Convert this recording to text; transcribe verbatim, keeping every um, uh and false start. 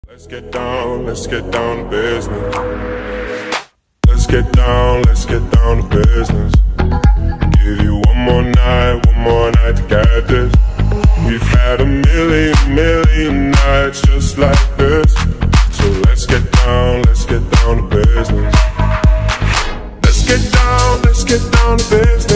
Let's get down, let's get down to business. Let's get down, let's get down to business. Give you one more night, one more night to get this. We've had a million, million nights just like this. So let's get down, let's get down to business. Let's get down, let's get down to business.